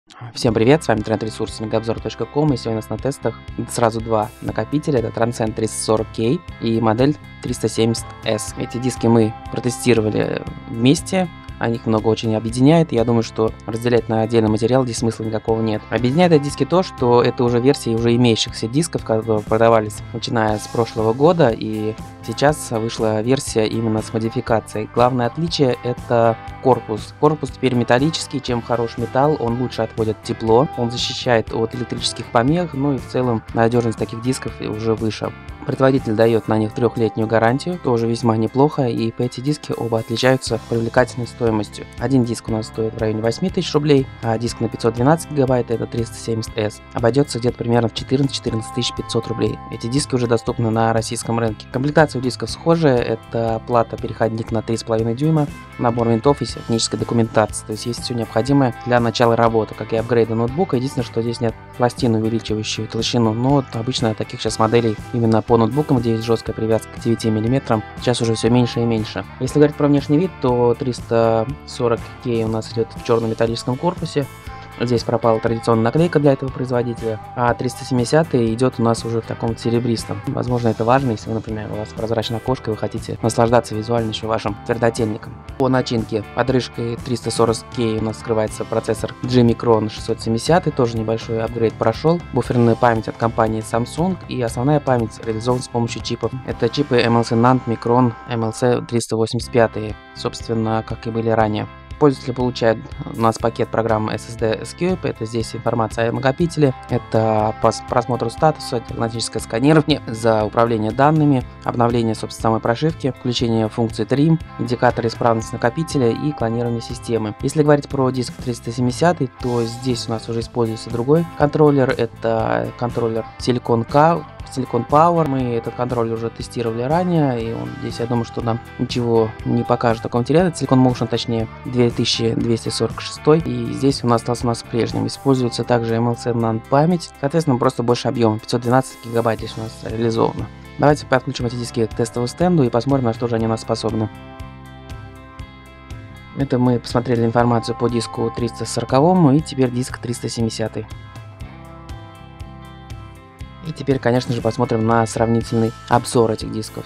Всем привет, с вами интернет-ресурс megaobzor.com, и сегодня у нас на тестах сразу два накопителя, это Transcend 340K и модель 370S. Эти диски мы протестировали вместе, о них много очень объединяет, и я думаю, что разделять на отдельный материал здесь смысла никакого нет. Объединяет эти диски то, что это уже версии уже имеющихся дисков, которые продавались начиная с прошлого года, и сейчас вышла версия именно с модификацией. Главное отличие — это корпус. Корпус теперь металлический, чем хорош металл, он лучше отводит тепло, он защищает от электрических помех, ну и в целом надежность таких дисков уже выше. Производитель дает на них 3-летнюю гарантию, тоже весьма неплохо, и эти диски оба отличаются привлекательной стоимостью. Один диск у нас стоит в районе 8000 рублей, а диск на 512 гигабайт, это 370S, обойдется где-то примерно в 14-14 500 рублей. Эти диски уже доступны на российском рынке. Комплектация у дисков схожая, это плата-переходник на 3,5 дюйма, набор винтов и технической документации, то есть есть все необходимое для начала работы, как и апгрейда ноутбука. Единственное, что здесь нет пластины, увеличивающей толщину, но обычно таких сейчас моделей именно по ноутбукам, где есть жесткая привязка к 9 мм, сейчас уже все меньше и меньше. Если говорить про внешний вид, то 340K у нас идет в черном металлическом корпусе. Здесь пропала традиционная наклейка для этого производителя, а 370 идет у нас уже в таком серебристом. Возможно, это важно, если, например, у вас прозрачная окошко и вы хотите наслаждаться визуально еще вашим твердотельником. По начинке под крышкой 340K у нас скрывается процессор G-Micron 670, тоже небольшой апгрейд прошел. Буферная память от компании Samsung, и основная память реализована с помощью чипов. Это чипы MLC NAND Micron MLC 385, собственно, как и были ранее. Пользователь получает у нас пакет программы SSD Escape, это здесь информация о накопителе, это по просмотру статуса, диагностическое сканирование, за управление данными, обновление, собственно, самой прошивки, включение функции Trim, индикатор исправности накопителя и клонирование системы. Если говорить про диск 370, то здесь у нас уже используется другой контроллер, это контроллер Silicon Power. Мы этот контроллер уже тестировали ранее, и он здесь, я думаю, что нам ничего не покажет такого интересного. Silicon Motion, точнее, 2246, и здесь у нас остался прежним. Используется также MLC NAND память, соответственно, просто больше объема, 512 гигабайт здесь у нас реализовано. Давайте подключим эти диски к тестовому стенду и посмотрим, на что же они у нас способны. Это мы посмотрели информацию по диску 340, и теперь диск 370. И теперь, конечно же, посмотрим на сравнительный обзор этих дисков.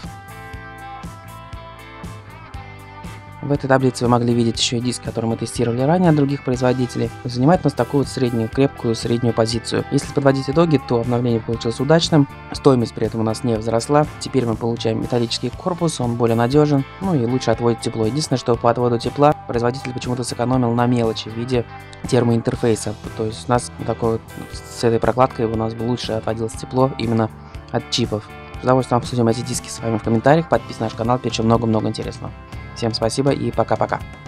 В этой таблице вы могли видеть еще и диск, который мы тестировали ранее от других производителей. Занимает у нас такую вот среднюю, крепкую среднюю позицию. Если подводить итоги, то обновление получилось удачным, стоимость при этом у нас не возросла. Теперь мы получаем металлический корпус, он более надежен, ну и лучше отводит тепло. Единственное, что по отводу тепла производитель почему-то сэкономил на мелочи в виде термоинтерфейса. То есть у нас такой вот, с этой прокладкой у нас бы лучше отводилось тепло именно от чипов. С удовольствием обсудим эти диски с вами в комментариях. Подписывайтесь на наш канал, впереди много-много интересного. Всем спасибо и пока-пока.